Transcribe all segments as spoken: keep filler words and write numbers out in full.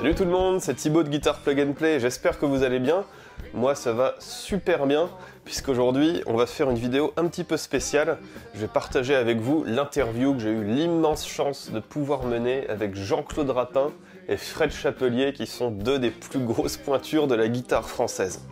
Salut tout le monde, c'est Thibaut de Guitar Plug and Play, j'espère que vous allez bien. Moi ça va super bien, puisqu'aujourd'hui on va faire une vidéo un petit peu spéciale. Je vais partager avec vous l'interview que j'ai eu l'immense chance de pouvoir mener avec Jean-Claude Rapin et Fred Chapelier, qui sont deux des plus grosses pointures de la guitare française.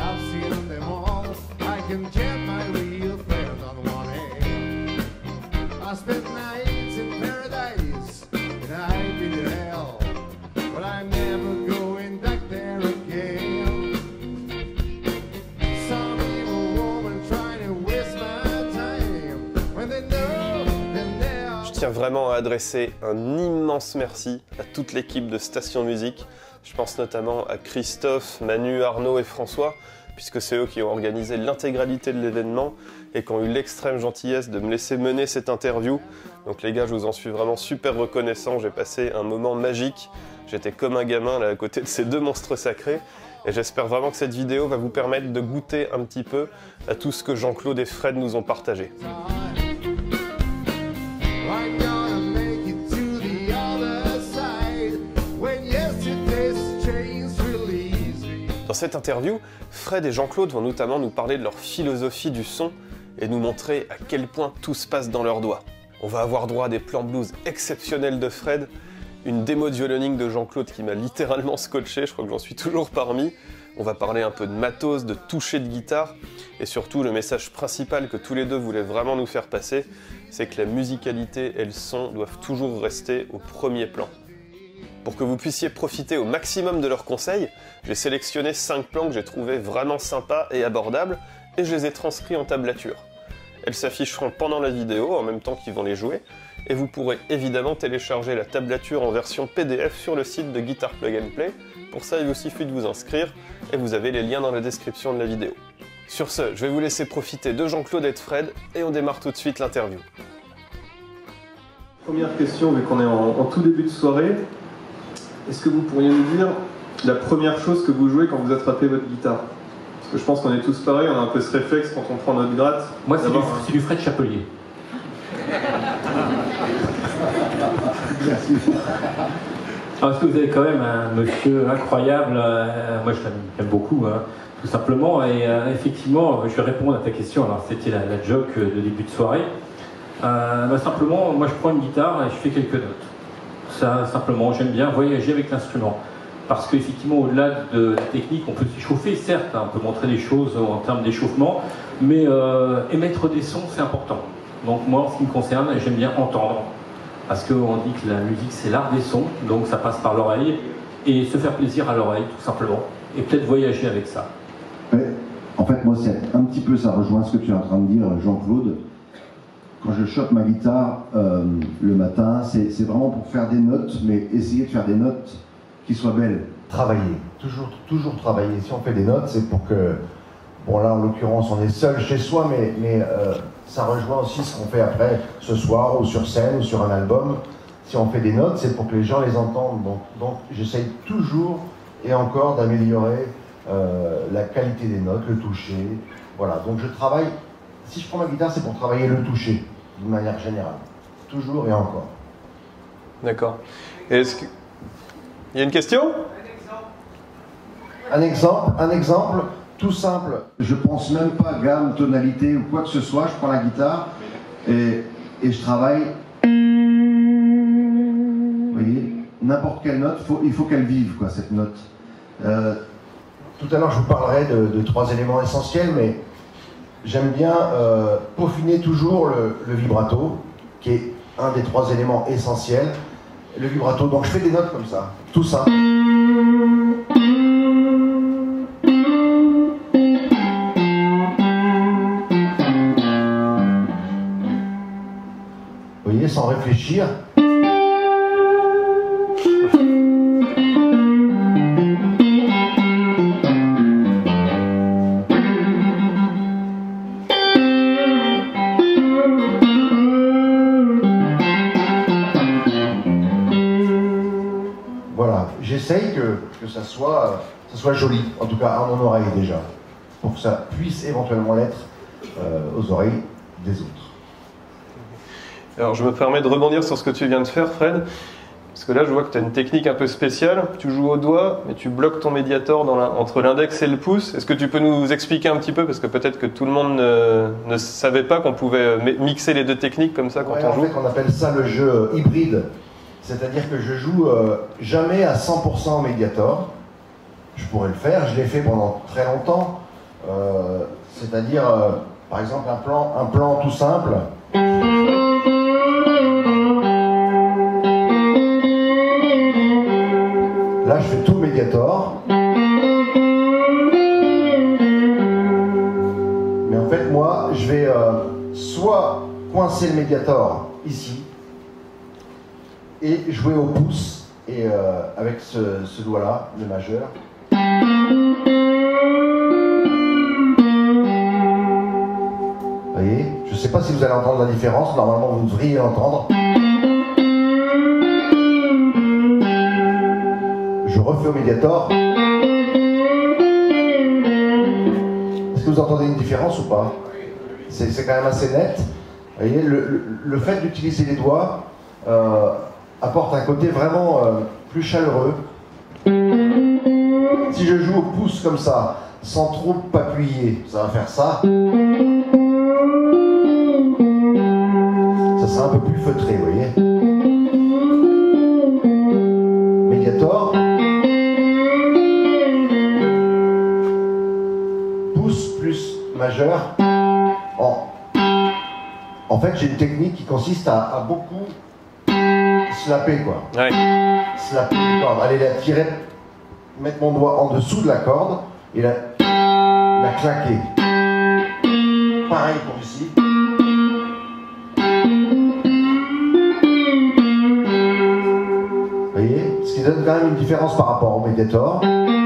Je tiens vraiment à adresser un immense merci à toute l'équipe de Station Musique. Je pense notamment à Christophe, Manu, Arnaud et François, puisque c'est eux qui ont organisé l'intégralité de l'événement et qui ont eu l'extrême gentillesse de me laisser mener cette interview. Donc les gars, je vous en suis vraiment super reconnaissant. J'ai passé un moment magique. J'étais comme un gamin là à côté de ces deux monstres sacrés. Et j'espère vraiment que cette vidéo va vous permettre de goûter un petit peu à tout ce que Jean-Claude et Fred nous ont partagé. Dans cette interview, Fred et Jean-Claude vont notamment nous parler de leur philosophie du son et nous montrer à quel point tout se passe dans leurs doigts. On va avoir droit à des plans blues exceptionnels de Fred, une démo de violoning de Jean-Claude qui m'a littéralement scotché, je crois que j'en suis toujours parmi. On va parler un peu de matos, de toucher de guitare, et surtout le message principal que tous les deux voulaient vraiment nous faire passer, c'est que la musicalité et le son doivent toujours rester au premier plan. Pour que vous puissiez profiter au maximum de leurs conseils, j'ai sélectionné cinq plans que j'ai trouvés vraiment sympas et abordables, et je les ai transcrits en tablature. Elles s'afficheront pendant la vidéo, en même temps qu'ils vont les jouer, et vous pourrez évidemment télécharger la tablature en version P D F sur le site de Guitar Plug and Play. Pour ça, il vous suffit de vous inscrire, et vous avez les liens dans la description de la vidéo. Sur ce, je vais vous laisser profiter de Jean-Claude et de Fred, et on démarre tout de suite l'interview. Première question, vu qu'on est en, en tout début de soirée, est-ce que vous pourriez nous dire la première chose que vous jouez quand vous attrapez votre guitare? Parce que je pense qu'on est tous pareils, on a un peu ce réflexe quand on prend notre gratte. Moi, c'est du, un... du Fred Chapelier. Parce que vous avez quand même un monsieur incroyable, euh, moi je l'aime beaucoup, hein, tout simplement, et euh, effectivement, je vais répondre à ta question, alors c'était la, la joke de début de soirée. Euh, bah, simplement, moi je prends une guitare et je fais quelques notes. Ça, simplement, j'aime bien voyager avec l'instrument. Parce qu'effectivement, au-delà de la technique, on peut s'échauffer, certes, hein, on peut montrer des choses en termes d'échauffement, mais euh, émettre des sons, c'est important. Donc moi, en ce qui me concerne, j'aime bien entendre. Parce qu'on dit que la musique, c'est l'art des sons, donc ça passe par l'oreille, et se faire plaisir à l'oreille, tout simplement, et peut-être voyager avec ça. Ouais, en fait, moi, c'est un petit peu, ça rejoint ce que tu es en train de dire, Jean-Claude. Quand je chope ma guitare euh, le matin, c'est vraiment pour faire des notes, mais essayer de faire des notes qui soient belles. Travailler, toujours, toujours travailler. Si on fait des notes, c'est pour que, bon là en l'occurrence on est seul chez soi, mais, mais euh, ça rejoint aussi ce qu'on fait après ce soir, ou sur scène, ou sur un album. Si on fait des notes, c'est pour que les gens les entendent. Donc, donc j'essaye toujours et encore d'améliorer euh, la qualité des notes, le toucher. Voilà, donc je travaille. Si je prends ma guitare, c'est pour travailler le toucher, d'une manière générale. Toujours et encore. D'accord. Est-ce que... Il y a une question? Un exemple, un exemple tout simple. Je pense même pas gamme, tonalité ou quoi que ce soit, je prends la guitare et, et je travaille. Vous voyez, n'importe quelle note, faut, il faut qu'elle vive, quoi, cette note. Euh... Tout à l'heure, je vous parlerai de, de trois éléments essentiels, mais j'aime bien euh, peaufiner toujours le, le vibrato, qui est un des trois éléments essentiels. Le vibrato, donc je fais des notes comme ça, tout ça. Vous voyez, sans réfléchir. J'essaye que, que ça soit, ça soit joli, en tout cas à mon oreille déjà, pour que ça puisse éventuellement l'être euh, aux oreilles des autres. Alors je me permets de rebondir sur ce que tu viens de faire, Fred. Parce que là, je vois que tu as une technique un peu spéciale. Tu joues au doigt, mais tu bloques ton médiator dans la, entre l'index et le pouce. Est-ce que tu peux nous expliquer un petit peu? Parce que peut-être que tout le monde ne, ne savait pas qu'on pouvait mixer les deux techniques comme ça quand ouais, on en joue. fait, on appelle ça le jeu hybride. C'est-à-dire que je joue euh, jamais à cent pour cent au médiator. Je pourrais le faire, je l'ai fait pendant très longtemps. Euh, C'est-à-dire, euh, par exemple, un plan, un plan tout simple. Là, je fais tout médiator. Mais en fait, moi, je vais euh, soit coincer le médiator ici et jouer au pouce et euh, avec ce, ce doigt-là, le majeur. Vous voyez, je ne sais pas si vous allez entendre la différence. Normalement, vous devriez l'entendre. Je refais au médiator. Est-ce que vous entendez une différence ou pas? C'est quand même assez net. Vous voyez, le, le, le fait d'utiliser les doigts euh, apporte un côté vraiment euh, plus chaleureux. Si je joue au pouce comme ça, sans trop appuyer, ça va faire ça. Ça sera un peu plus feutré, vous voyez. Médiator. Pouce plus majeur. En, en fait, j'ai une technique qui consiste à, à beaucoup slapper, quoi. Ouais. Slapper les cordes. Allez la tirer, mettre mon doigt en dessous de la corde et la, la claquer. Pareil pour ici. Vous voyez? Ce qui donne quand même une différence par rapport au médiator.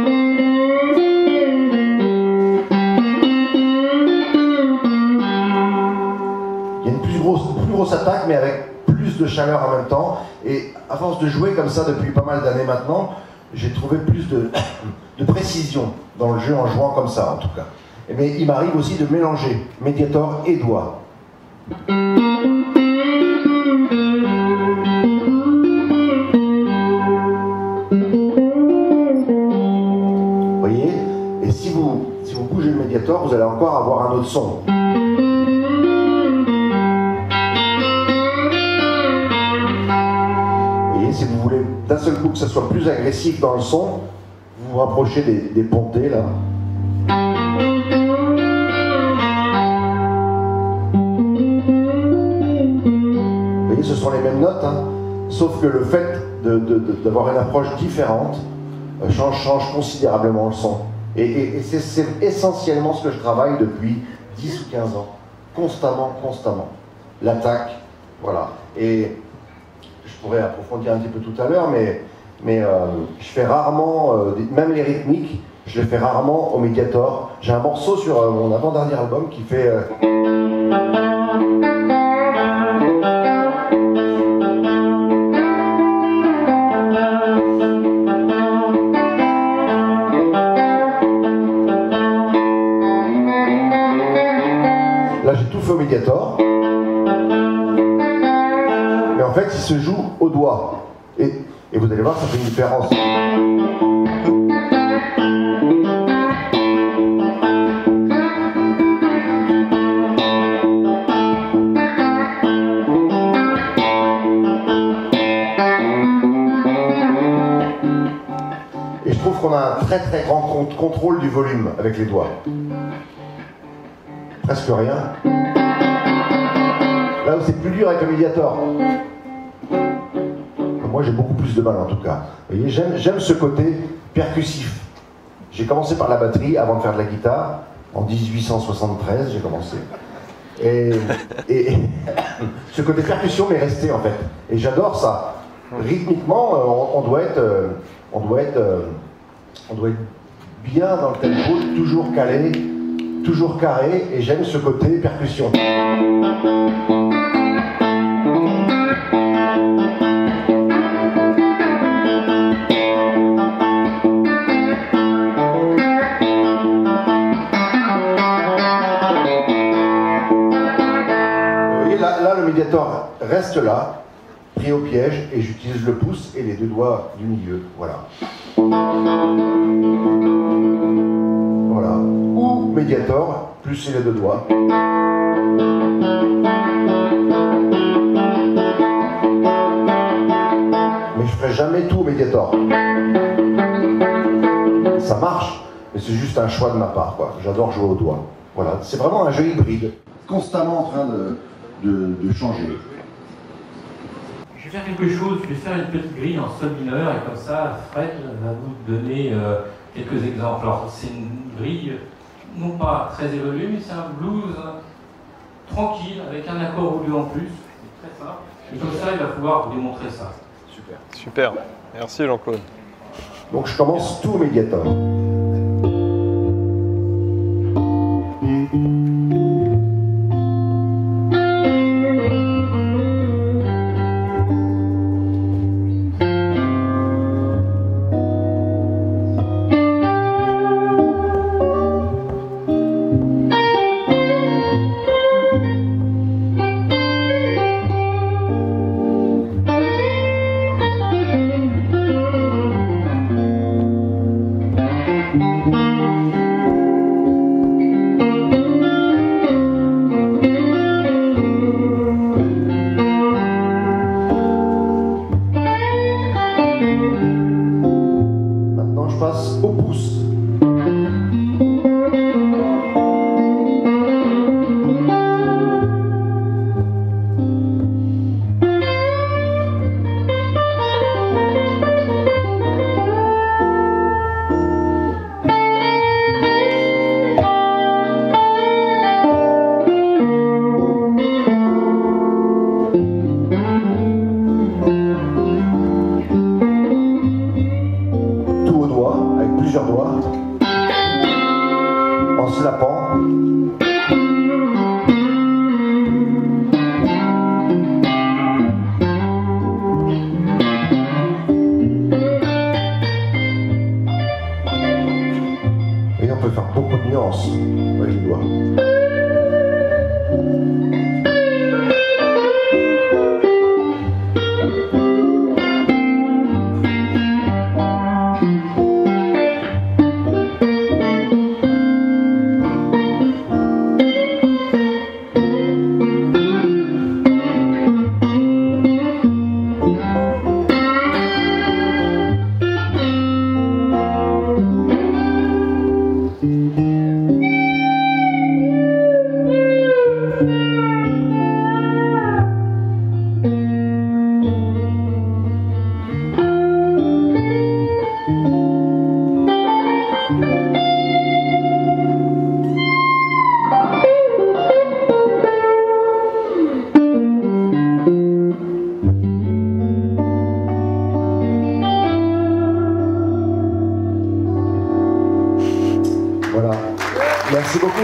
Il y a une plus grosse, plus grosse attaque, mais avec plus de chaleur en même temps. Et à force de jouer comme ça depuis pas mal d'années maintenant, j'ai trouvé plus de, de précision dans le jeu en jouant comme ça, en tout cas. Mais il m'arrive aussi de mélanger médiator et doigt. Vous voyez? Et si vous, si vous bougez le médiator, vous allez encore avoir un autre son. Si vous voulez d'un seul coup que ça soit plus agressif dans le son, vous vous rapprochez des, des pontées là. Vous voyez, ce sont les mêmes notes, hein, sauf que le fait d'avoir une approche différente euh, change, change considérablement le son. Et, et, et c'est essentiellement ce que je travaille depuis dix ou quinze ans. Constamment, constamment. L'attaque, voilà. Et je pourrais approfondir un petit peu tout à l'heure, mais, mais euh, je fais rarement, euh, même les rythmiques, je les fais rarement au médiator. J'ai un morceau sur euh, mon avant-dernier album qui fait... Euh... Là, j'ai tout fait au médiator. Mais en fait, il se joue au doigt. Et, et vous allez voir, ça fait une différence. Et je trouve qu'on a un très très grand contrôle du volume avec les doigts. Presque rien. Là où c'est plus dur avec le médiator. Moi j'ai beaucoup plus de mal en tout cas. Vous voyez, j'aime ce côté percussif. J'ai commencé par la batterie avant de faire de la guitare. En mille huit cent soixante-treize j'ai commencé. Et, et, et ce côté percussion m'est resté en fait. Et j'adore ça. Rythmiquement, on, on doit être, on doit être, on doit être bien dans le tempo, toujours calé, toujours carré. Et j'aime ce côté percussion. Reste là, pris au piège, et j'utilise le pouce et les deux doigts du milieu. Voilà. Voilà. Ou médiator, plus les deux doigts. Mais je ferai jamais tout au médiator. Ça marche, mais c'est juste un choix de ma part, quoi. J'adore jouer au doigt. Voilà, c'est vraiment un jeu hybride. Constamment en train de, de, de changer. Je vais faire quelque chose, je vais faire une petite grille en sol mineur et comme ça, Fred va vous donner euh, quelques exemples. Alors, c'est une grille non pas très évoluée, mais c'est un blues tranquille avec un accord ou deux en plus. C'est très simple. Et comme ça, il va pouvoir vous démontrer ça. Super. Super. Merci Jean-Claude. Donc je commence tout au médiator. Merci beaucoup.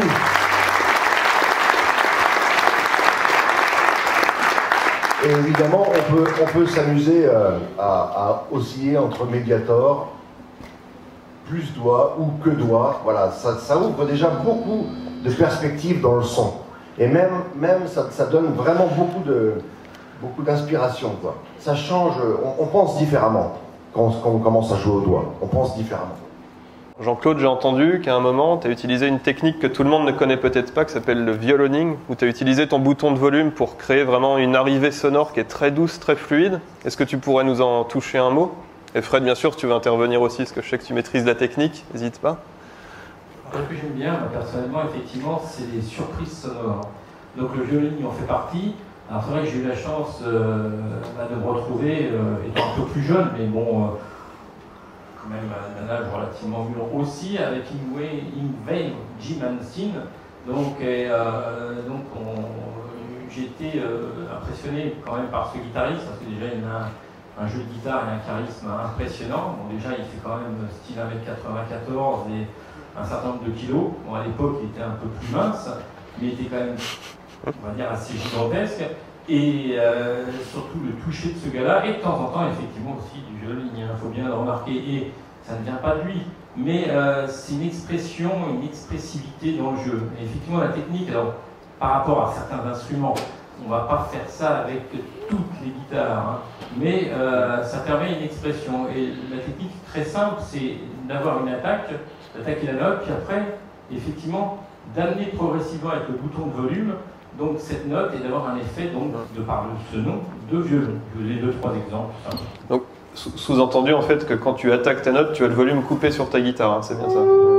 Et évidemment, on peut, on peut s'amuser euh, à, à osciller entre médiator, plus doigt ou que doigt. Voilà, ça, ça ouvre déjà beaucoup de perspectives dans le son. Et même, même ça, ça donne vraiment beaucoup de, beaucoup d'inspiration, quoi. Ça change, on, on pense différemment quand, quand on commence à jouer au doigt. On pense différemment. Jean-Claude, j'ai entendu qu'à un moment, tu as utilisé une technique que tout le monde ne connaît peut-être pas, qui s'appelle le violoning, où tu as utilisé ton bouton de volume pour créer vraiment une arrivée sonore qui est très douce, très fluide. Est-ce que tu pourrais nous en toucher un mot? Et Fred, bien sûr, si tu veux intervenir aussi, parce que je sais que tu maîtrises la technique, n'hésite pas. Ce que j'aime bien, moi, personnellement, effectivement, c'est les surprises sonores. Donc le violoning en fait partie. Alors c'est vrai que j'ai eu la chance euh, de me retrouver, euh, étant un peu plus jeune, mais bon... Euh, quand même un âge relativement mûr aussi, avec Yngwie Malmsteen. Donc, euh, donc j'ai été euh, impressionné quand même par ce guitariste, parce que déjà il a un, un jeu de guitare et un charisme impressionnant. Bon, déjà il fait quand même style un mètre quatre-vingt-quatorze et un certain nombre de kilos. Bon, à l'époque il était un peu plus mince, mais il était quand même, on va dire, assez gigantesque. Et euh, surtout le toucher de ce gars-là, et de temps en temps effectivement aussi du violoning, il faut bien le remarquer, et ça ne vient pas de lui, mais euh, c'est une expression, une expressivité dans le jeu. Et effectivement la technique, alors par rapport à certains instruments, on ne va pas faire ça avec toutes les guitares, hein. Mais euh, ça permet une expression. Et la technique très simple, c'est d'avoir une attaque, d'attaquer la note, puis après, effectivement, d'amener progressivement avec le bouton de volume, donc cette note, et d'avoir un effet, donc, de par ce nom, de violon. Je vous ai deux, trois exemples. Simples. Donc, sous-entendu en fait que quand tu attaques ta note, tu as le volume coupé sur ta guitare, hein, c'est bien ça.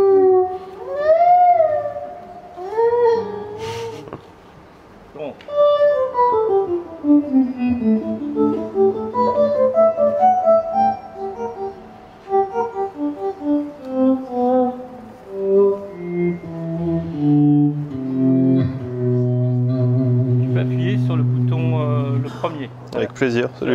Bon. Tu peux appuyer sur le bouton, euh, le premier. Avec plaisir. Celui-là ?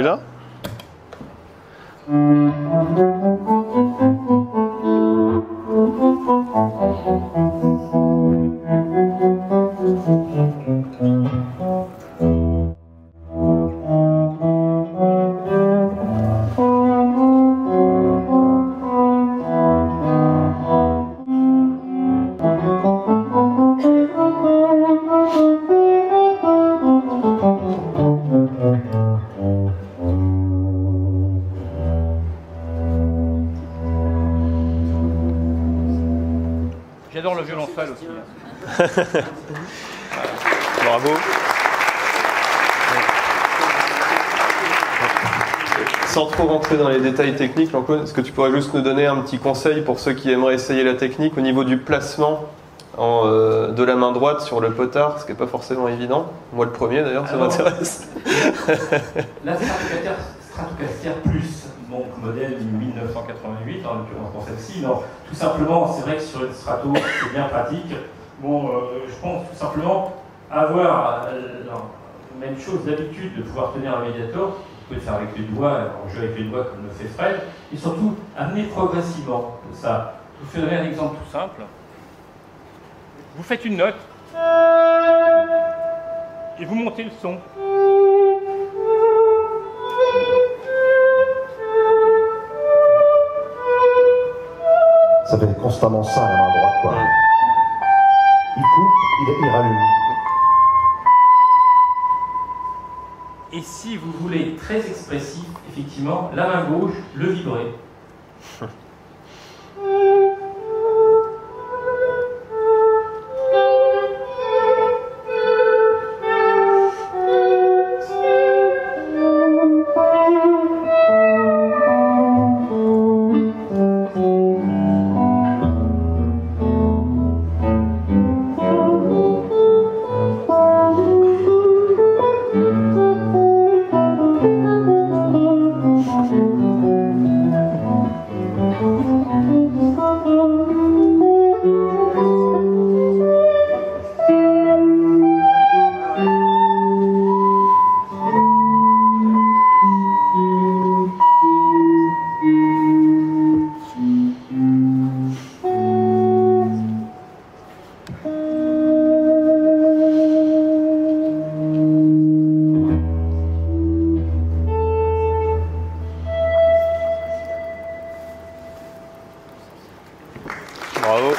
J'adore le violoncelle aussi. Bravo. Sans trop rentrer dans les détails techniques, Jean-Claude, est-ce que tu pourrais juste nous donner un petit conseil pour ceux qui aimeraient essayer la technique au niveau du placement en, euh, de la main droite sur le potard, ce qui n'est pas forcément évident. Moi le premier d'ailleurs, ça m'intéresse. La Stratocaster, Stratocaster Plus, donc modèle mille neuf cent quatre-vingt-huit, en l'occurrence pour celle-ci, non, tout simplement, c'est vrai que sur une Strato, c'est bien pratique. Bon, euh, je pense tout simplement avoir euh, la même chose d'habitude de pouvoir tenir un médiator. Vous pouvez le faire avec les doigts, en jeu avec les doigts comme le fait Fred, et surtout amener progressivement ça. Je vous donner un exemple tout simple. Vous faites une note et vous montez le son. Ça fait constamment ça à la main droite, quoi. Il coupe, il, il rallume. Et si vous voulez être très expressif, effectivement, la main gauche, le vibrer. Bravo.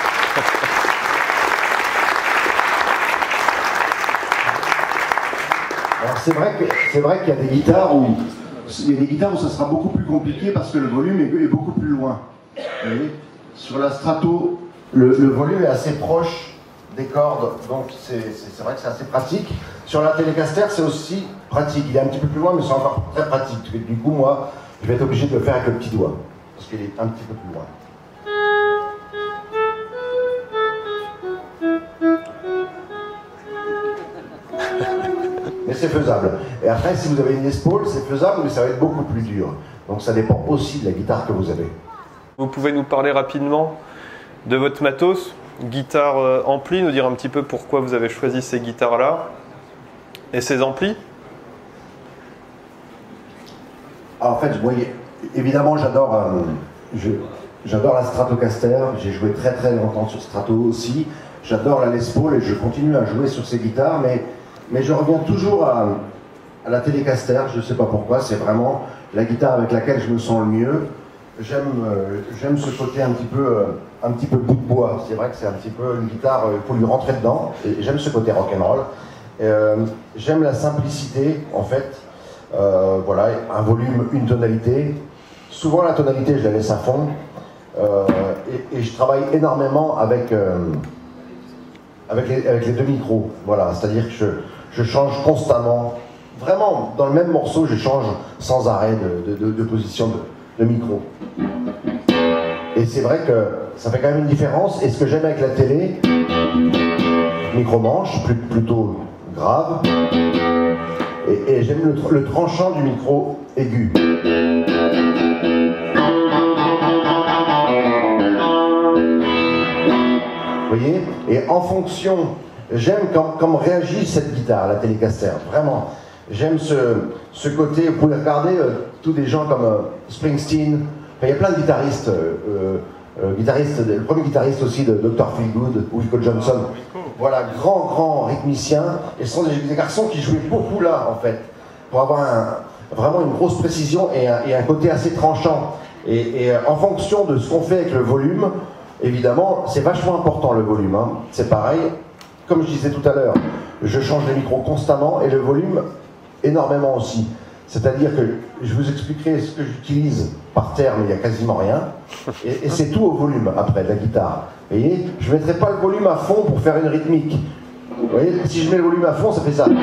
Alors c'est vrai que c'est vrai qu'il y a des guitares où il y a des guitares où ça sera beaucoup plus compliqué parce que le volume est, est beaucoup plus loin. Vous voyez, sur la Strato, Le, le volume est assez proche des cordes, donc c'est vrai que c'est assez pratique. Sur la Telecaster, c'est aussi pratique. Il est un petit peu plus loin, mais c'est encore très pratique. Du coup, moi, je vais être obligé de le faire avec le petit doigt, parce qu'il est un petit peu plus loin. Mais c'est faisable. Et après, si vous avez une Les Paul, c'est faisable, mais ça va être beaucoup plus dur. Donc ça dépend aussi de la guitare que vous avez. Vous pouvez nous parler rapidement de votre matos, guitare euh, ampli, nous dire un petit peu pourquoi vous avez choisi ces guitares-là et ces amplis. Alors, en fait, moi, évidemment, j'adore euh, je, j'adore la Stratocaster. J'ai joué très très longtemps sur Strato aussi. J'adore la Les Paul et je continue à jouer sur ces guitares, mais, mais je reviens toujours à, à la Telecaster. Je ne sais pas pourquoi, c'est vraiment la guitare avec laquelle je me sens le mieux. J'aime euh, j'aime ce côté un petit peu euh, un petit peu bout de bois. C'est vrai que c'est un petit peu une guitare, il euh, faut lui rentrer dedans. Et j'aime ce côté rock'n'roll. Euh, J'aime la simplicité, en fait. Euh, voilà, un volume, une tonalité. Souvent, la tonalité, je la laisse à fond. Euh, et, et je travaille énormément avec, euh, avec, les, avec les deux micros. Voilà, c'est-à-dire que je, je change constamment. Vraiment, dans le même morceau, je change sans arrêt de, de, de, de position de, de micro. Et c'est vrai que ça fait quand même une différence. Et ce que j'aime avec la télé, micro-manche, plus, plutôt grave. Et, et j'aime le, le tranchant du micro aigu. Vous voyez? Et en fonction, j'aime comme, comme réagit cette guitare, la Telecaster, vraiment. J'aime ce, ce côté, vous pouvez regarder euh, tous des gens comme euh, Springsteen, enfin, il y a plein de guitaristes, euh, euh, guitaristes, le premier guitariste aussi de docteur Feelgood, Wilco Johnson, voilà, grand, grand rythmicien, et ce sont des, des garçons qui jouaient beaucoup là, en fait, pour avoir un, vraiment une grosse précision et un, et un côté assez tranchant. Et, et euh, en fonction de ce qu'on fait avec le volume, évidemment, c'est vachement important le volume, hein. C'est pareil, comme je disais tout à l'heure, je change les micros constamment et le volume énormément aussi. C'est-à-dire que je vous expliquerai ce que j'utilise par terre, mais il n'y a quasiment rien. Et, et c'est tout au volume après de la guitare. Vous voyez, je ne mettrai pas le volume à fond pour faire une rythmique. Vous voyez, si je mets le volume à fond, ça fait ça.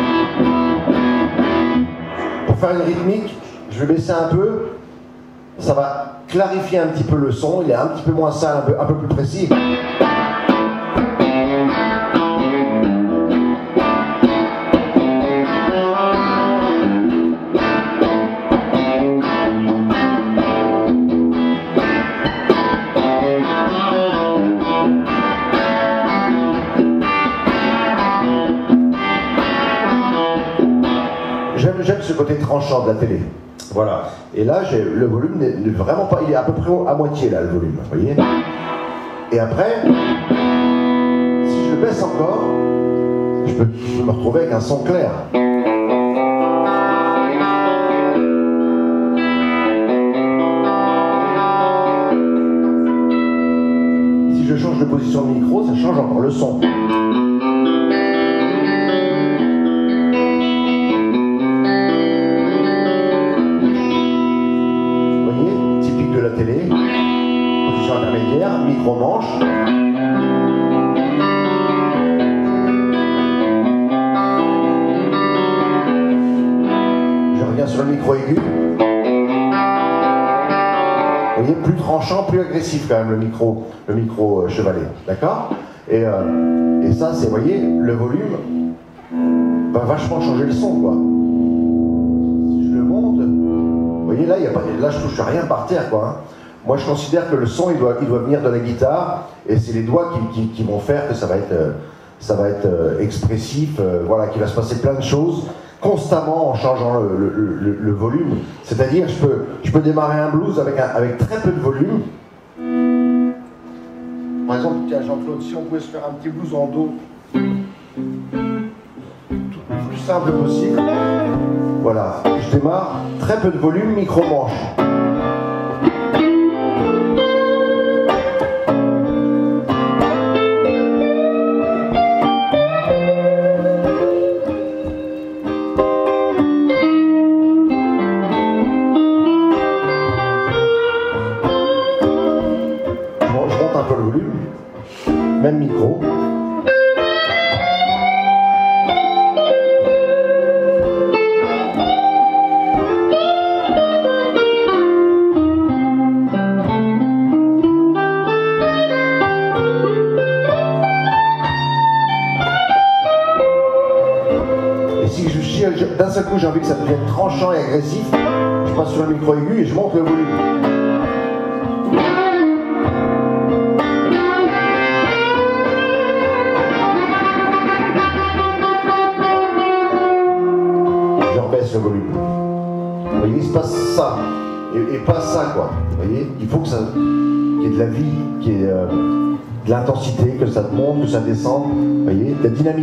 Pour faire une rythmique, je vais baisser un peu. Ça va clarifier un petit peu le son. Il est un petit peu moins sale, un peu, un peu plus précis. J'aime ce côté tranchant de la télé. Voilà. Et là, le volume n'est vraiment pas... Il est à peu près à moitié, là, le volume. Vous voyez? Et après, si je le baisse encore, je peux, je peux me retrouver avec un son clair. Si je change de position de micro, ça change encore le son. Position intermédiaire, micro-manche. Je reviens sur le micro aigu. Vous voyez, plus tranchant, plus agressif quand même le micro, le micro chevalet, d'accord? Et, euh, et ça, c'est, vous voyez, le volume va vachement changer le son, quoi. Si je le monte, vous voyez, là, y a pas, là je touche rien par terre, quoi. Hein. Moi, je considère que le son, il doit, il doit venir de la guitare, et c'est les doigts qui, qui, qui vont faire que ça va être, euh, ça va être euh, expressif, euh, voilà, qu'il va se passer plein de choses, constamment en changeant le, le, le, le volume. C'est-à-dire, je peux, je peux démarrer un blues avec, un, avec très peu de volume. Par exemple, tiens, Jean-Claude, si on pouvait se faire un petit blues en do, tout le plus simple possible. Voilà, je démarre, très peu de volume, micro-manche. Même micro. Et si je chie, d'un seul coup j'ai envie que ça devienne tranchant et agressif, je passe sur le micro aigu et je monte le volume. Le volume. Vous voyez, il se passe ça, et, et pas ça, quoi. Vous voyez, il faut que ça, qu'il y ait de la vie, qu'il y ait euh, de l'intensité, que ça monte, que ça descende. Vous voyez, de la dynamique.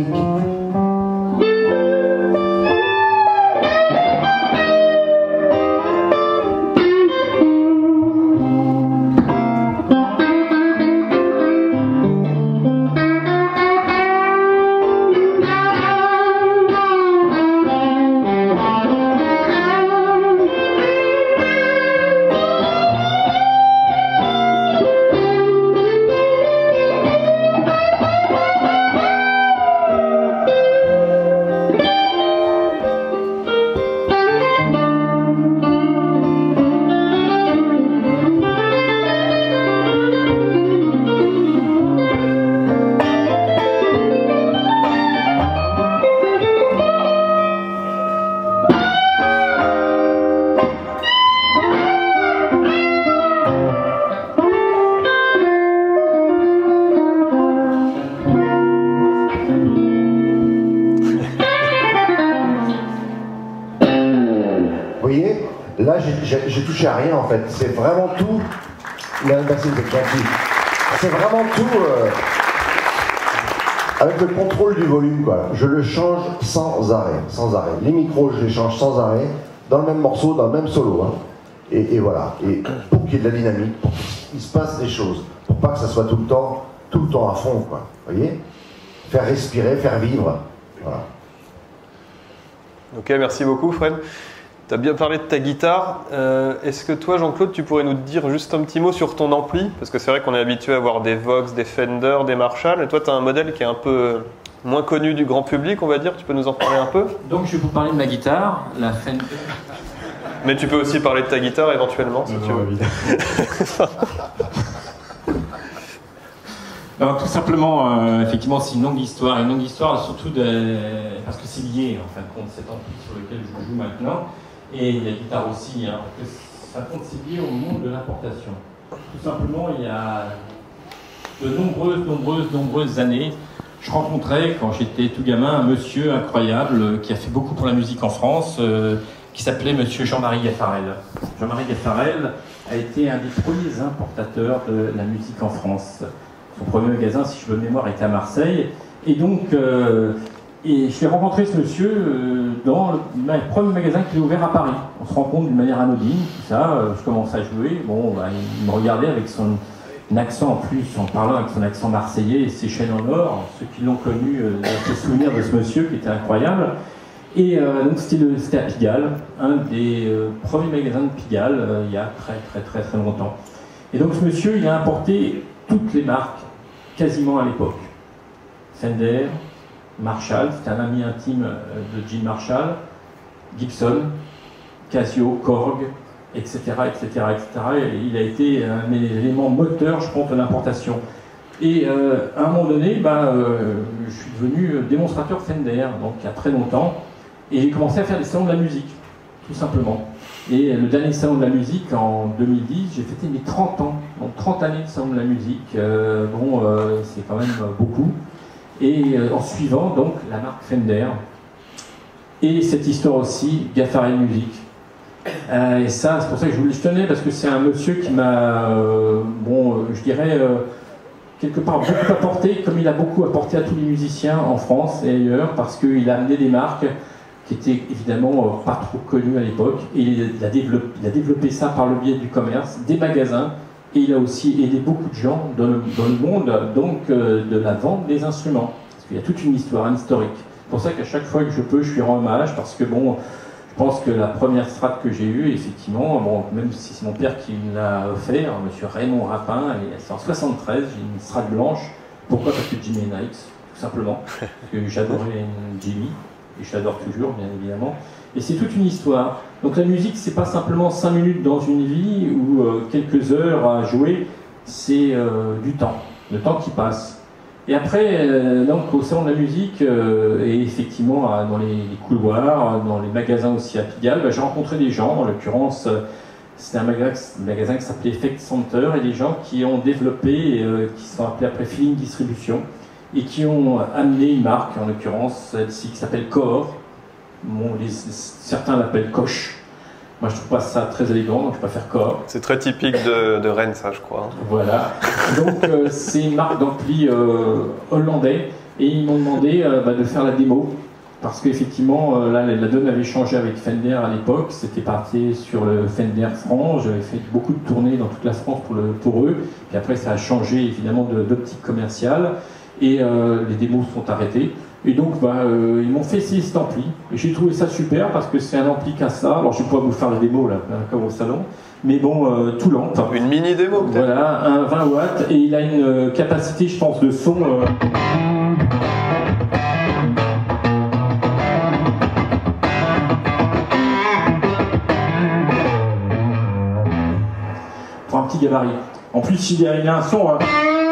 Là, j'ai touché à rien en fait. C'est vraiment tout. Là, merci, vous êtes gentil. C'est vraiment tout euh, avec le contrôle du volume, quoi. Je le change sans arrêt, sans arrêt. Les micros, je les change sans arrêt, dans le même morceau, dans le même solo. Hein. Et, et voilà. Et pour qu'il y ait de la dynamique, pour qu'il se passe des choses, pour pas que ça soit tout le temps, tout le temps à fond, quoi. Vous voyez? Faire respirer, faire vivre. Voilà. Ok, merci beaucoup, Fred. Tu as bien parlé de ta guitare. Euh, Est-ce que toi, Jean-Claude, tu pourrais nous dire juste un petit mot sur ton ampli? Parce que c'est vrai qu'on est habitué à voir des Vox, des Fender, des Marshall. Et toi, tu as un modèle qui est un peu moins connu du grand public, on va dire. Tu peux nous en parler un peu? Donc, je vais vous parler de ma guitare, la Fender. Mais tu peux aussi parler de ta guitare éventuellement, si non, tu veux. Alors, tout simplement, euh, effectivement, c'est une longue histoire. Une longue histoire, surtout de... parce que c'est lié, en fin de compte, cet ampli sur lequel je joue maintenant. Et la guitare aussi, hein, parce que ça compte, c'est lié au monde de l'importation. Tout simplement, il y a de nombreuses, nombreuses, nombreuses années, je rencontrais, quand j'étais tout gamin, un monsieur incroyable qui a fait beaucoup pour la musique en France, euh, qui s'appelait monsieur Jean-Marie Gaffarel. Jean-Marie Gaffarel a été un des premiers importateurs de la musique en France. Son premier magasin, si je veux de mémoire, était à Marseille. Et donc, euh, et je l'ai rencontré, ce monsieur, euh, dans le, le premier magasin qu'il a ouvert à Paris. On se rencontre d'une manière anodine, tout ça. Euh, je commence à jouer. Bon, bah, il me regardait avec son accent en plus, en parlant avec son accent marseillais et ses chaînes en or. Ceux qui l'ont connu euh, ont se souvenir de ce monsieur qui était incroyable. Et euh, donc, c'était à Pigalle, un des euh, premiers magasins de Pigalle, euh, il y a très, très, très, très longtemps. Et donc, ce monsieur, il a importé toutes les marques, quasiment à l'époque. Fender, Marshall, c'était un ami intime de Jim Marshall, Gibson, Casio, Korg, et cetera, et cetera, et cetera. Et il a été un élément moteur, je pense, de l'importation. Et euh, à un moment donné, bah, euh, je suis devenu démonstrateur Fender, donc il y a très longtemps, et j'ai commencé à faire des salons de la musique, tout simplement. Et le dernier salon de la musique, en deux mille dix, j'ai fêté mes trente ans, donc trente années de salon de la musique. Euh, bon, euh, c'est quand même beaucoup. Et euh, en suivant, donc, la marque Fender. Et cette histoire aussi, Gaffarel Music. Euh, et ça, c'est pour ça que je vous le tenais, parce que c'est un monsieur qui m'a, euh, bon, euh, je dirais, euh, quelque part beaucoup apporté, comme il a beaucoup apporté à tous les musiciens en France et ailleurs, parce qu'il a amené des marques qui étaient évidemment euh, pas trop connues à l'époque, et il a, développé, il a développé ça par le biais du commerce, des magasins, et il a aussi aidé beaucoup de gens dans le, dans le monde donc, euh, de la vente des instruments. Parce qu'il y a toute une histoire, un historique. C'est pour ça qu'à chaque fois que je peux, je lui rends hommage, parce que bon, je pense que la première Strat que j'ai eue, effectivement, bon, même si c'est mon père qui me l'a offert, monsieur Raymond Rapin, c'est en soixante-treize, j'ai une Strat blanche. Pourquoi? Parce que Jimi Hendrix, tout simplement. Parce que j'adorais Jimmy, et je l'adore toujours, bien évidemment. Et c'est toute une histoire. Donc la musique, c'est pas simplement cinq minutes dans une vie ou euh, quelques heures à jouer, c'est euh, du temps, le temps qui passe. Et après, euh, donc au salon de la musique, euh, et effectivement euh, dans les, les couloirs, dans les magasins aussi à Pigalle, bah, j'ai rencontré des gens, en l'occurrence, euh, c'était un magasin, magasin qui s'appelait Effect Center, et des gens qui ont développé, euh, qui sont appelés après Feeling Distribution, et qui ont amené une marque, en l'occurrence celle-ci qui s'appelle Core. Bon, les, certains l'appellent Koch. Moi, je trouve pas ça très élégant, donc je préfère Core. C'est très typique de, de Rennes, ça, je crois. Voilà. Donc, euh, c'est une marque d'ampli euh, hollandais, et ils m'ont demandé euh, bah, de faire la démo, parce qu'effectivement, euh, là, la donne avait changé avec Fender à l'époque. C'était parti sur le Fender franc. J'avais fait beaucoup de tournées dans toute la France pour, le, pour eux. Puis après, ça a changé évidemment d'optique commerciale, et euh, les démos sont arrêtées. Et donc, bah, euh, ils m'ont fait essayer cet ampli. Et j'ai trouvé ça super parce que c'est un ampli qu'à ça. Alors, je ne vais pas vous faire la démo, là, comme au salon. Mais bon, euh, tout lent. Une mini démo, peut-être. Voilà, un vingt watts. Et il a une euh, capacité, je pense, de son. Euh... pour un petit gabarit. En plus, il a, il a un son. Hein...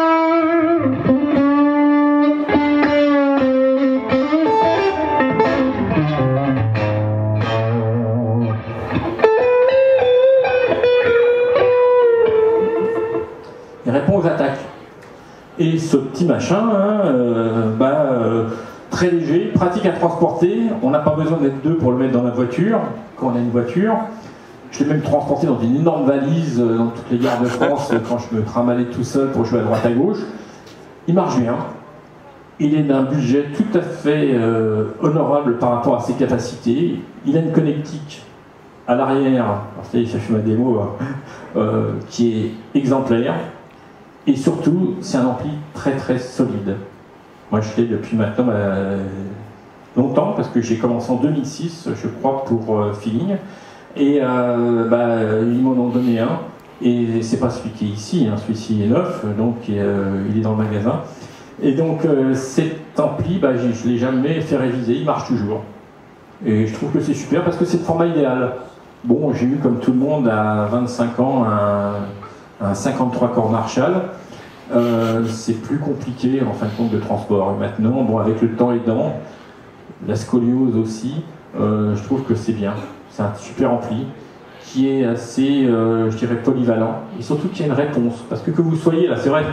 Il répond aux attaques. Et ce petit machin, hein, euh, bah, euh, très léger, pratique à transporter. On n'a pas besoin d'être deux pour le mettre dans la voiture, quand on a une voiture. Je l'ai même transporté dans une énorme valise euh, dans toutes les gares de France euh, quand je me trimballais tout seul pour jouer à droite à gauche. Il marche bien. Il est d'un budget tout à fait euh, honorable par rapport à ses capacités. Il a une connectique à l'arrière, ça y est, j'ai fait ma démo, euh, qui est exemplaire. Et surtout, c'est un ampli très très solide. Moi, je l'ai depuis maintenant bah, longtemps, parce que j'ai commencé en deux mille six, je crois, pour euh, Feeling. Et euh, bah, ils m'en ont donné un. Et c'est pas celui qui est ici, hein, celui-ci est neuf, donc euh, il est dans le magasin. Et donc euh, cet ampli, bah, je ne l'ai jamais fait réviser, il marche toujours. Et je trouve que c'est super parce que c'est le format idéal. Bon, j'ai eu comme tout le monde à vingt-cinq ans un, un cinquante-trois corps Marshall. Euh, c'est plus compliqué en fin de compte de transport. Et maintenant, bon, avec le temps aidant, la scoliose aussi, euh, je trouve que c'est bien. C'est un super ampli qui est assez, euh, je dirais, polyvalent. Et surtout qu'il y a une réponse. Parce que que vous soyez là, c'est vrai.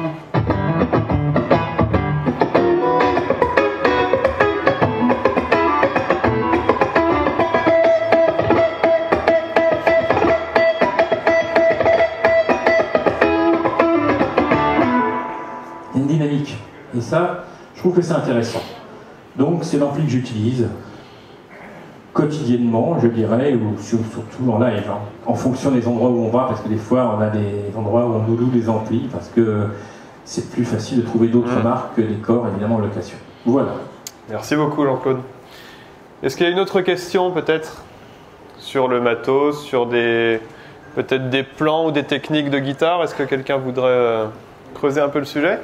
Et ça, je trouve que c'est intéressant. Donc c'est l'ampli que j'utilise quotidiennement, je dirais, ou surtout en live, hein, en fonction des endroits où on va, parce que des fois on a des endroits où on nous loue des amplis, parce que c'est plus facile de trouver d'autres mmh. marques que des corps, évidemment, en location. Voilà. Merci beaucoup Jean-Claude. Est-ce qu'il y a une autre question peut-être sur le matos, sur des peut-être des plans ou des techniques de guitare? Est-ce que quelqu'un voudrait euh, creuser un peu le sujet?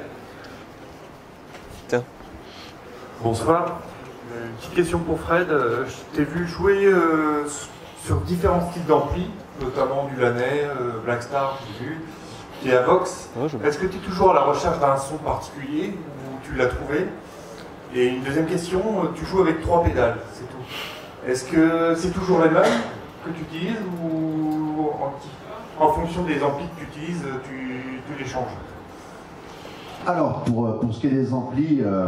Bonsoir. Une petite question pour Fred. Je t'ai vu jouer euh, sur différents styles d'ampli, notamment du Laney, euh, Blackstar, j'ai vu, et Avox. Ouais, je... Est-ce que tu es toujours à la recherche d'un son particulier ou tu l'as trouvé? Et une deuxième question, tu joues avec trois pédales, c'est tout. Est-ce que c'est toujours les mêmes que tu utilises ou en, en fonction des amplis que tu utilises, tu, tu les changes? Alors, pour, pour ce qui est des amplis, euh,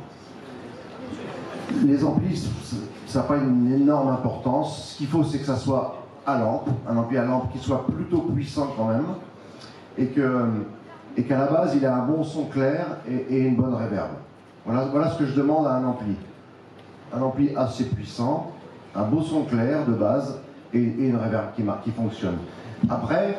les amplis, ça n'a pas une énorme importance. Ce qu'il faut, c'est que ça soit à lampe, un ampli à lampe qui soit plutôt puissant quand même, et que, et qu'à la base, il a un bon son clair et, et une bonne réverb. Voilà, voilà ce que je demande à un ampli. Un ampli assez puissant, un beau son clair de base et, et une réverb qui, qui fonctionne. Après,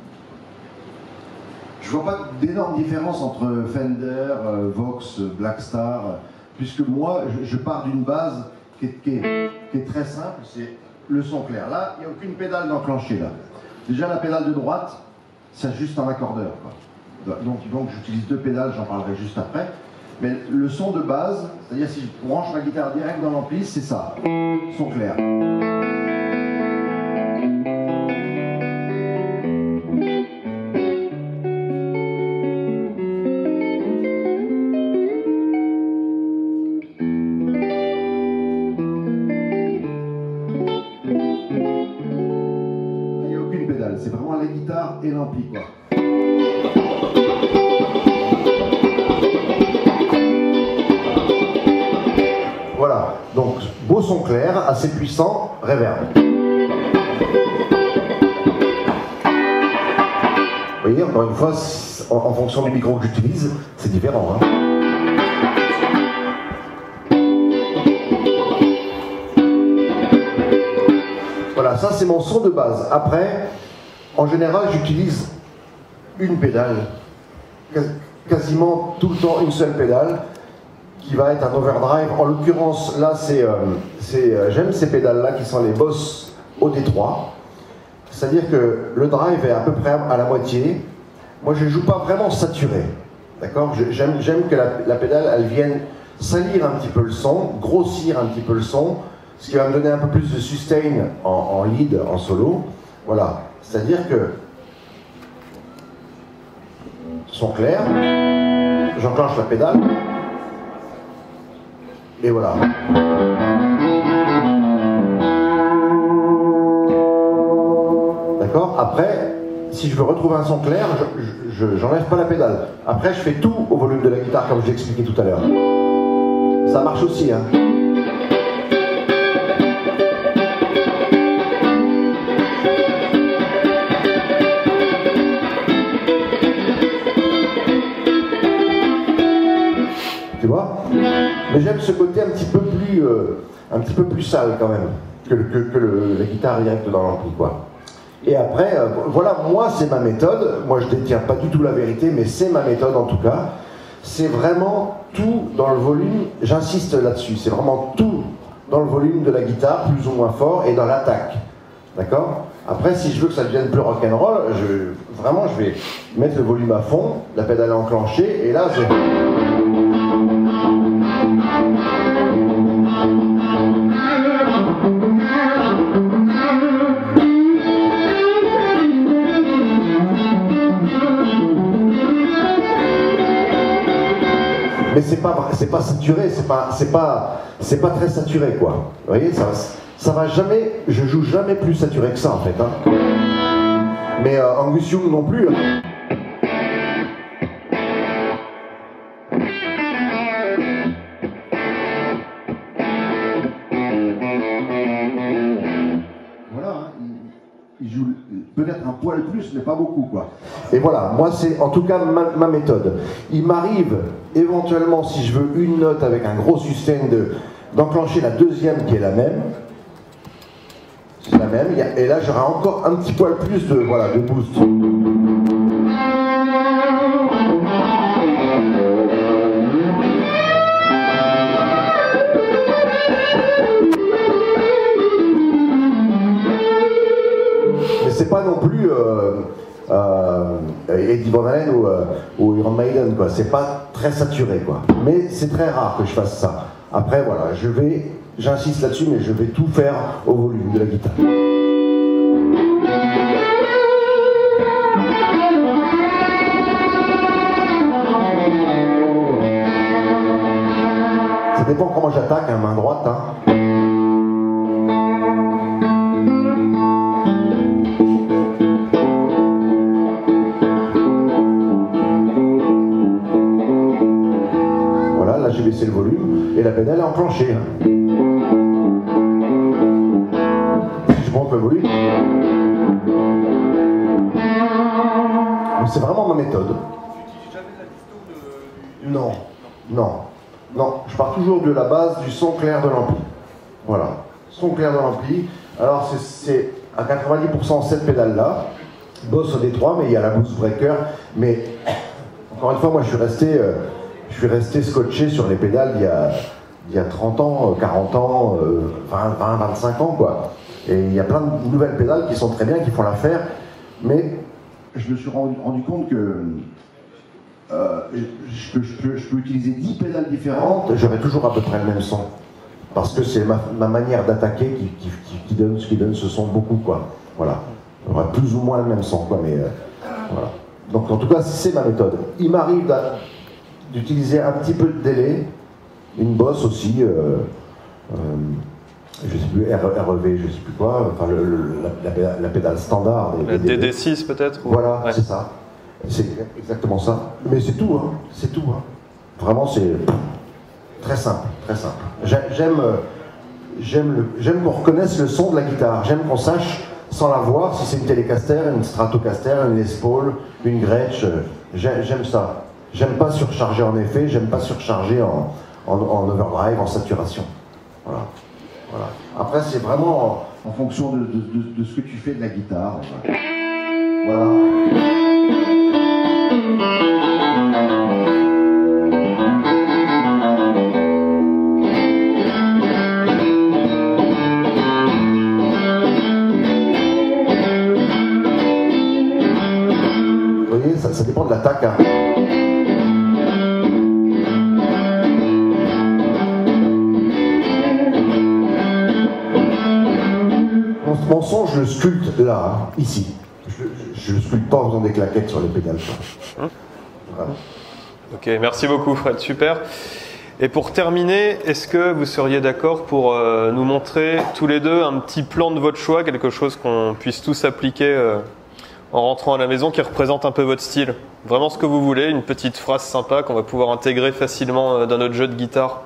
je vois pas d'énorme différence entre Fender, euh, Vox, Blackstar, euh, puisque moi, je, je pars d'une base qui est, qui est, qui est très simple, c'est le son clair. Là, il n'y a aucune pédale d'enclencher là. Déjà, la pédale de droite, c'est juste un accordeur, quoi. Donc, donc j'utilise deux pédales, j'en parlerai juste après. Mais le son de base, c'est-à-dire si je branche ma guitare direct dans l'ampli, c'est ça, son clair. C'est vraiment la guitare et l'ampli, quoi. Voilà, donc beau son clair, assez puissant, réverb. Vous voyez, encore une fois, en, en fonction du micro que j'utilise, c'est différent, hein. Voilà, ça c'est mon son de base. Après, en général, j'utilise une pédale, quasiment tout le temps une seule pédale, qui va être un overdrive. En l'occurrence, là, c'est, euh, euh, j'aime ces pédales-là qui sont les Boss O D trois. C'est-à-dire que le drive est à peu près à la moitié. Moi, je ne joue pas vraiment saturé. D'accord ? J'aime que la, la pédale, elle vienne salir un petit peu le son, grossir un petit peu le son, ce qui va me donner un peu plus de sustain en, en lead, en solo. Voilà. C'est-à-dire que son clair, j'enclenche la pédale, et voilà. D'accord ? Après, si je veux retrouver un son clair, je n'enlève pas la pédale. Après, je fais tout au volume de la guitare, comme je l'ai expliqué tout à l'heure. Ça marche aussi, hein. Mais j'aime ce côté un petit peu plus, euh, un petit peu plus sale quand même que, que, que le, la guitare directe dans l'ampli, quoi. Et après, euh, voilà, moi c'est ma méthode. Moi je détiens pas du tout la vérité, mais c'est ma méthode en tout cas. C'est vraiment tout dans le volume. J'insiste là-dessus. C'est vraiment tout dans le volume de la guitare, plus ou moins fort, et dans l'attaque. D'accord? Après, si je veux que ça devienne plus rock'n'roll, je, vraiment, je vais mettre le volume à fond, la pédale est enclenchée, et là, je... Mais c'est pas, c'est pas saturé, c'est pas, c'est pas, c'est pas très saturé, quoi. Vous voyez, ça, ça va jamais, je joue jamais plus saturé que ça, en fait. Hein. Mais euh, Angus Young non plus. Hein. Voilà, hein, il, il joue peut-être un poil plus, mais pas beaucoup, quoi. Et voilà, moi c'est en tout cas ma, ma méthode. Il m'arrive éventuellement, si je veux une note avec un gros sustain, de, d'enclencher la deuxième qui est la même. C'est la même, et là j'aurai encore un petit poil plus de, voilà, de boost. Mais c'est pas non plus euh, euh, Eddie Van Halen ou, euh, ou Iron Maiden, quoi. C'est pas très saturé, quoi. Mais c'est très rare que je fasse ça. Après, voilà, je vais, j'insiste là-dessus, mais je vais tout faire au volume de la guitare. Ça dépend comment j'attaque, hein, main droite. Hein. Voilà, là j'ai baissé le volume et la pédale est enclenchée. Hein. Si je monte le volume. C'est vraiment ma méthode. Tu n'utilises jamais la disto de... Non, non. Non, je pars toujours de la base du son clair de l'ampli. Voilà, son clair de l'ampli. Alors c'est à quatre-vingt-dix pour cent cette pédale-là. Boss au D trois, mais il y a la boost breaker. Mais encore une fois, moi je suis resté, euh, je suis resté scotché sur les pédales il y a, il y a trente ans, quarante ans, euh, vingt, vingt, vingt-cinq ans, quoi. Et il y a plein de nouvelles pédales qui sont très bien, qui font l'affaire. Mais je me suis rendu, rendu compte que Euh, je, je, peux, je peux utiliser dix pédales différentes, j'aurai toujours à peu près le même son. Parce que c'est ma, ma manière d'attaquer qui, qui, qui, qui, donne, qui donne ce son beaucoup, quoi. Voilà. J'aurai plus ou moins le même son, quoi, mais euh, voilà. Donc en tout cas, c'est ma méthode. Il m'arrive d'utiliser un petit peu de délai, une bosse aussi, euh, euh, je sais plus, R E V, je sais plus quoi, enfin le, le, la, la, la pédale standard. La D D six peut-être ou... Voilà, ouais. C'est ça. C'est exactement ça. Mais c'est tout, hein. C'est tout. Hein. Vraiment, c'est très simple, très simple. J'aime, j'aime, j'aime qu'on reconnaisse le son de la guitare. J'aime qu'on sache, sans la voir, si c'est une Telecaster, une Stratocaster, une Les Paul, une Gretsch. J'aime ça. J'aime pas surcharger en effet, j'aime pas surcharger en, en, en overdrive, en saturation. Voilà. Voilà. Après, c'est vraiment en, en fonction de, de, de, de ce que tu fais de la guitare. Voilà. Vous voyez, ça, ça dépend de l'attaque. Hein. Mon, mon son, je le sculpte là, hein, ici. Je ne sculpte pas en faisant des claquettes sur les pédales. Hum. Voilà. Ok, merci beaucoup Fred, super. Et pour terminer, est-ce que vous seriez d'accord pour euh, nous montrer tous les deux un petit plan de votre choix, quelque chose qu'on puisse tous appliquer euh, en rentrant à la maison qui représente un peu votre style? Vraiment ce que vous voulez, une petite phrase sympa qu'on va pouvoir intégrer facilement euh, dans notre jeu de guitare.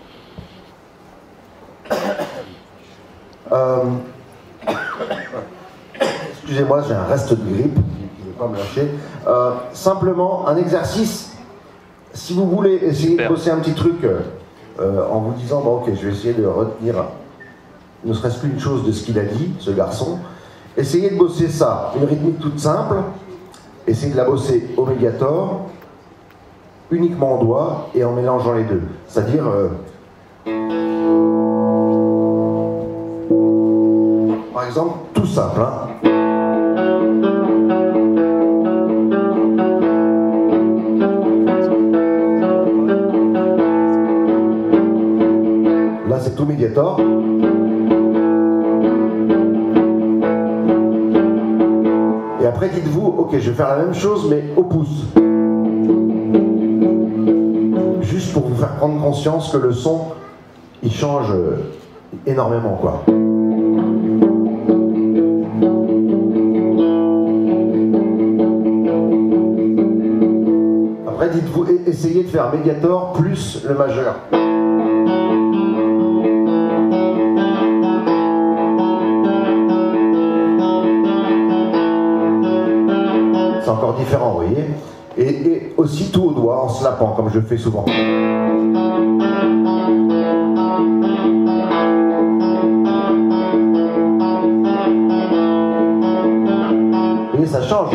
Euh... Excusez-moi, j'ai un reste de grippe qui ne veut pas me lâcher. Euh, simplement, un exercice, si vous voulez essayer Super. de bosser un petit truc, euh, euh, en vous disant, bon, ok, je vais essayer de retenir ne serait-ce qu'une chose de ce qu'il a dit, ce garçon. Essayez de bosser ça, une rythmique toute simple, essayez de la bosser au médiator, uniquement en doigt et en mélangeant les deux. C'est-à-dire, euh, par exemple, tout simple, hein. Là, c'est tout médiator. Et après, dites-vous, ok, je vais faire la même chose, mais au pouce. Juste pour vous faire prendre conscience que le son, il change énormément, quoi. Après, dites-vous, essayez de faire médiator plus le majeur. C'est encore différent, vous voyez. Et, et aussi tout au doigt, en slappant, comme je fais souvent. Vous voyez, ça change.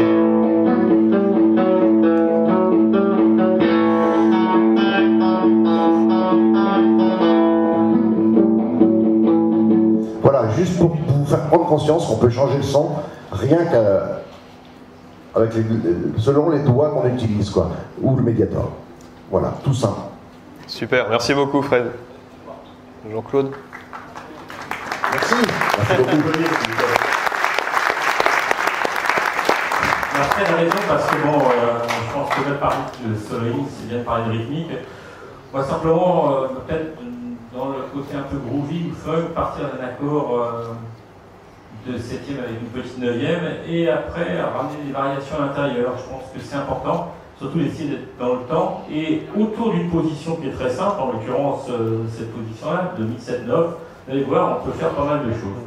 Voilà, juste pour vous faire prendre conscience qu'on peut changer le son, rien qu'à... Avec les, selon les doigts qu'on utilise, quoi, ou le médiator. Voilà, tout simple. Super, merci beaucoup Fred. Jean-Claude. Merci. Merci beaucoup. Fred a raison parce que bon, euh, je pense que même parler de soloing, c'est bien de parler de rythmique. Moi simplement, euh, peut-être dans le côté un peu groovy ou funk, partir d'un accord euh, de septième avec une petite neuvième et après ramener des variations à l'intérieur. Je pense que c'est important, surtout d'essayer d'être dans le temps et autour d'une position qui est très simple, en l'occurrence euh, cette position-là, de mix sept neuf, vous allez voir, on peut faire pas mal de choses.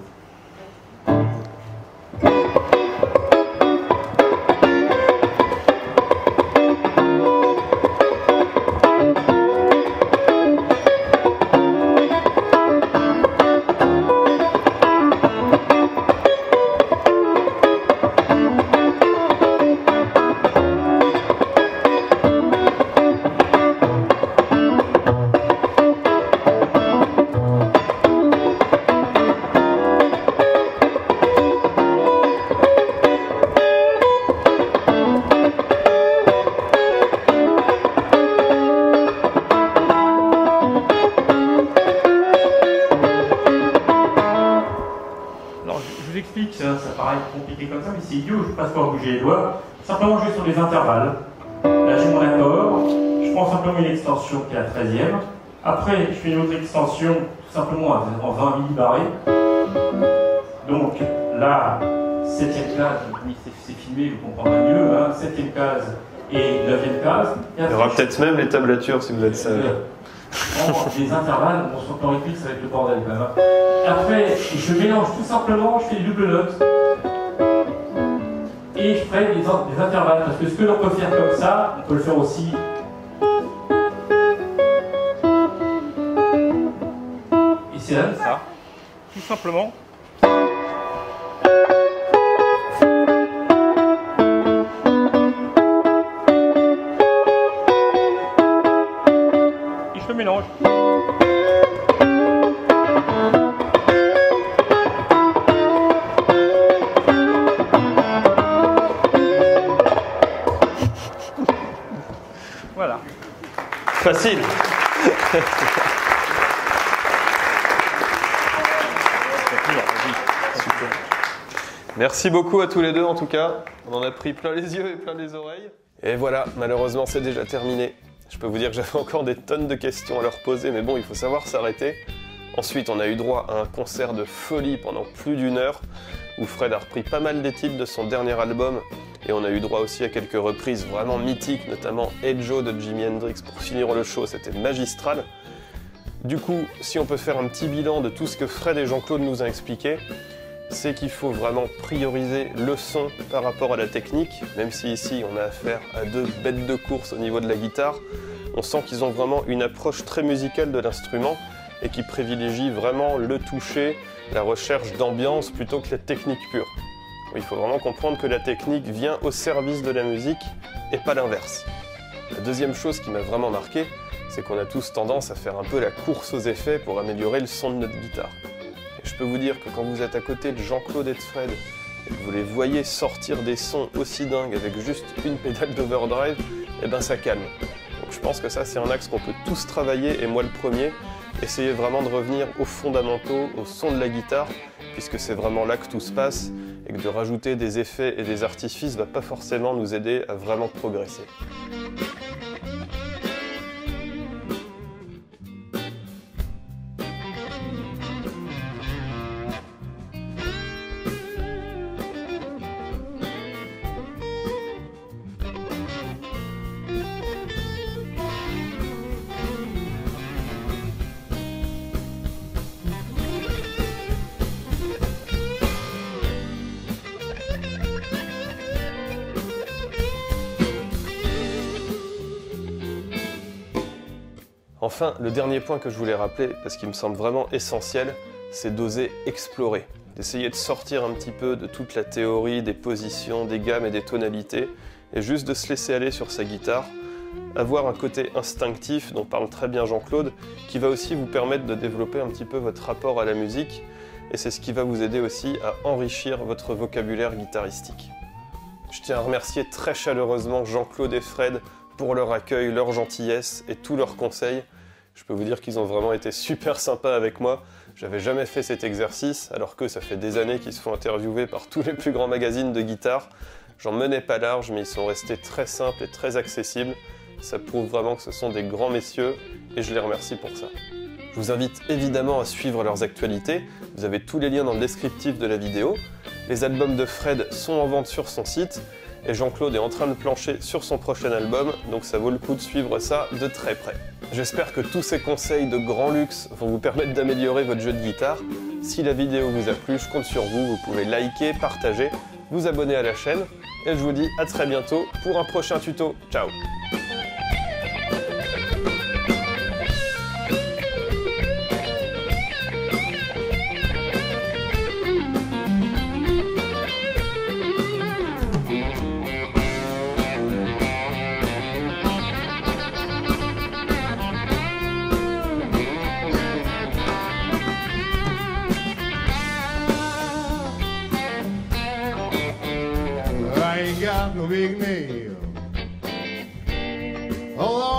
Les doigts, simplement jouer sur les intervalles. Là j'ai mon accord, je prends simplement une extension qui est la treizième. Après je fais une autre extension tout simplement en vingt millibarrés. Donc là, septième case, c'est filmé, vous comprendrez mieux, hein, septième case et neuvième case. Et il y aura peut-être même les tablatures si vous êtes sage. Euh, les intervalles, on s'entend rythmique, ça va être le bordel quand même. Après, je mélange tout simplement, je fais des doubles notes. Et je ferai des, des intervalles, parce que ce que l'on peut faire comme ça, on peut le faire aussi. Et c'est là, ça, tout simplement. Et je le mélange. Facile. Merci beaucoup à tous les deux en tout cas. On en a pris plein les yeux et plein les oreilles. Et voilà, malheureusement c'est déjà terminé. Je peux vous dire que j'avais encore des tonnes de questions à leur poser, mais bon, il faut savoir s'arrêter. Ensuite, on a eu droit à un concert de folie pendant plus d'une heure, où Fred a repris pas mal des titres de son dernier album, et on a eu droit aussi à quelques reprises vraiment mythiques, notamment Hey Joe de Jimi Hendrix pour finir le show, c'était magistral. Du coup, si on peut faire un petit bilan de tout ce que Fred et Jean-Claude nous ont expliqué, c'est qu'il faut vraiment prioriser le son par rapport à la technique, même si ici on a affaire à deux bêtes de course au niveau de la guitare. On sent qu'ils ont vraiment une approche très musicale de l'instrument et qui privilégient vraiment le toucher, la recherche d'ambiance plutôt que la technique pure. Il faut vraiment comprendre que la technique vient au service de la musique et pas l'inverse. La deuxième chose qui m'a vraiment marqué, c'est qu'on a tous tendance à faire un peu la course aux effets pour améliorer le son de notre guitare. Et je peux vous dire que quand vous êtes à côté de Jean-Claude et de Fred, et que vous les voyez sortir des sons aussi dingues avec juste une pédale d'overdrive, et ben ça calme. Donc je pense que ça c'est un axe qu'on peut tous travailler, et moi le premier, essayer vraiment de revenir aux fondamentaux, au son de la guitare, puisque c'est vraiment là que tout se passe, et que de rajouter des effets et des artifices va pas forcément nous aider à vraiment progresser. Enfin, le dernier point que je voulais rappeler, parce qu'il me semble vraiment essentiel, c'est d'oser explorer, d'essayer de sortir un petit peu de toute la théorie des positions, des gammes et des tonalités, et juste de se laisser aller sur sa guitare, avoir un côté instinctif dont parle très bien Jean-Claude, qui va aussi vous permettre de développer un petit peu votre rapport à la musique, et c'est ce qui va vous aider aussi à enrichir votre vocabulaire guitaristique. Je tiens à remercier très chaleureusement Jean-Claude et Fred pour leur accueil, leur gentillesse et tous leurs conseils. Je peux vous dire qu'ils ont vraiment été super sympas avec moi. J'avais jamais fait cet exercice, alors que ça fait des années qu'ils se font interviewer par tous les plus grands magazines de guitare. J'en menais pas large, mais ils sont restés très simples et très accessibles. Ça prouve vraiment que ce sont des grands messieurs, et je les remercie pour ça. Je vous invite évidemment à suivre leurs actualités. Vous avez tous les liens dans le descriptif de la vidéo. Les albums de Fred sont en vente sur son site, et Jean-Claude est en train de plancher sur son prochain album, donc ça vaut le coup de suivre ça de très près. J'espère que tous ces conseils de grand luxe vont vous permettre d'améliorer votre jeu de guitare. Si la vidéo vous a plu, je compte sur vous, vous pouvez liker, partager, vous abonner à la chaîne, et je vous dis à très bientôt pour un prochain tuto. Ciao! I ain't got no big nail. Oh,